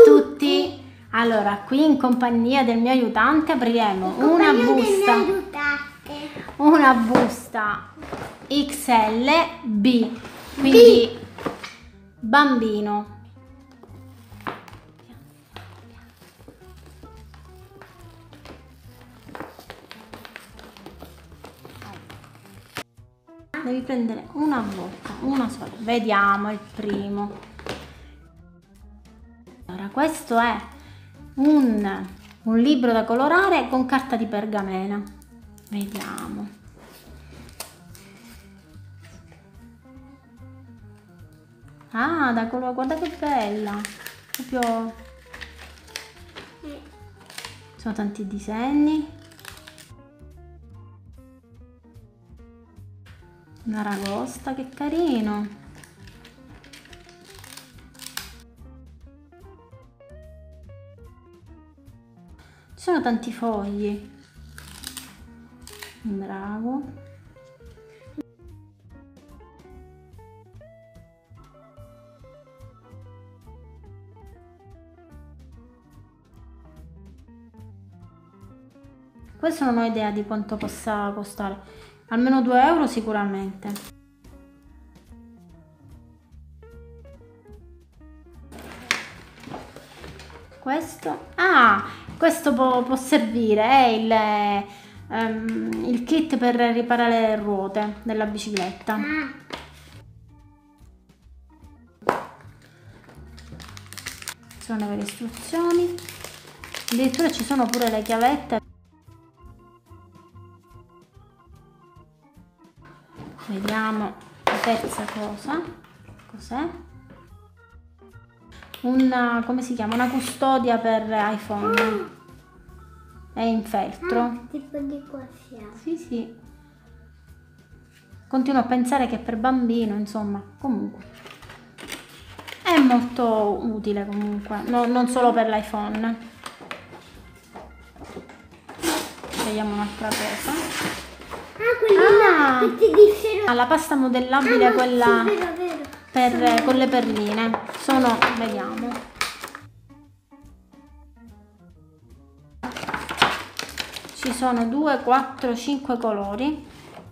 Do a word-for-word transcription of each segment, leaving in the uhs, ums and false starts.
tutti! Allora, qui in compagnia del mio aiutante apriremo una busta, una busta X L B, quindi B. Bambino. Devi prendere una volta, una sola. Vediamo il primo. Allora, questo è un, un libro da colorare con carta di pergamena. Vediamo. Ah, da colore, guarda che bella. Proprio. Sono tanti disegni. Una ragosta, che carino. Ci sono tanti fogli. Un drago. Questo non ho idea di quanto possa costare. Almeno due euro sicuramente. Questo, ah, questo può, può servire, è il, um, il kit per riparare le ruote della bicicletta. Sono le istruzioni, addirittura ci sono pure le chiavette. Vediamo la terza cosa, cos'è? Una, come si chiama? Una custodia per iPhone. È in feltro. Ah, tipo di cuffia. Sì, sì. Continuo a pensare che è per bambino, insomma, comunque. È molto utile comunque, no, non solo per l'iPhone. Vediamo un'altra cosa. Ah, quella ah, che ti dissero. Ah, la pasta modellabile, ah, quella sì, vero, vero. Per, sì. Con le perline. Sono, vediamo. Ci sono due, quattro, cinque colori.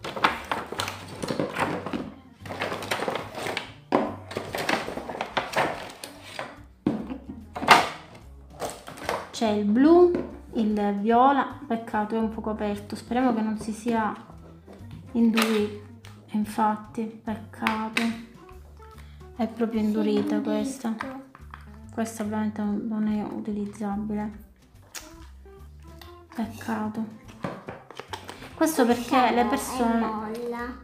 C'è il blu, il viola, peccato è un po' coperto, speriamo che non si sia indurito, infatti peccato, è proprio indurita questa, questa ovviamente non è utilizzabile, peccato, questo perché le persone,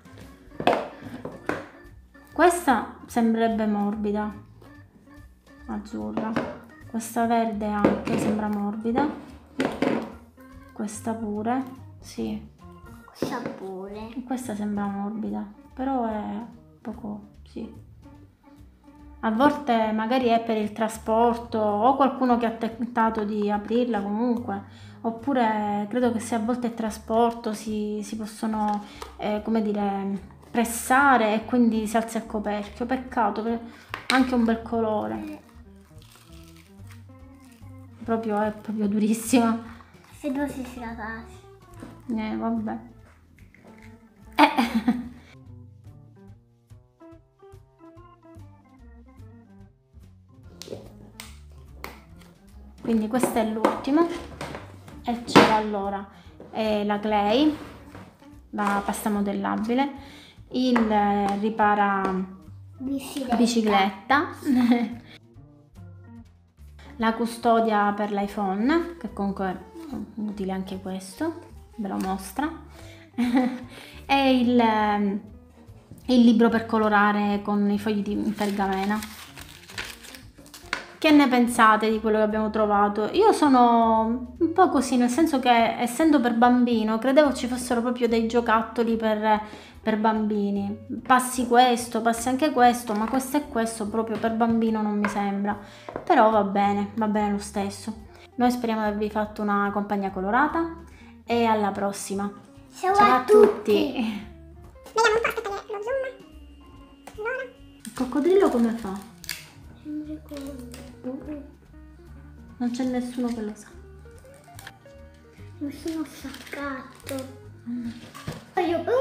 questa sembrerebbe morbida, azzurra, questa verde anche sembra morbida, questa pure, sì, questa pure, questa sembra morbida, però è poco, sì, a volte magari è per il trasporto o qualcuno che ha tentato di aprirla comunque, oppure credo che se a volte il trasporto si, si possono, eh, come dire, pressare e quindi si alza il coperchio, peccato, per anche un bel colore. Proprio è proprio durissima. Se tu si la casi. Eh, vabbè. Eh. Quindi questo è l'ultimo. E c'era allora eh, la clay, la pasta modellabile, il eh, ripara bicicletta. bicicletta. La custodia per l'iPhone, che comunque è utile anche questo, ve lo mostra, e il, il libro per colorare con i fogli di pergamena. Che ne pensate di quello che abbiamo trovato? Io sono un po' così, nel senso che essendo per bambino, credevo ci fossero proprio dei giocattoli per, per bambini. Passi questo, passi anche questo, ma questo e questo proprio per bambino non mi sembra. Però va bene, va bene lo stesso. Noi speriamo di avervi fatto una compagnia colorata e alla prossima. Ciao, Ciao a, a tutti! tutti. Vediamo un po', aspetta che lo zoom. Allora. Il coccodrillo come fa? Sembra come... Non c'è nessuno che lo sa. Mi sono staccato. Voglio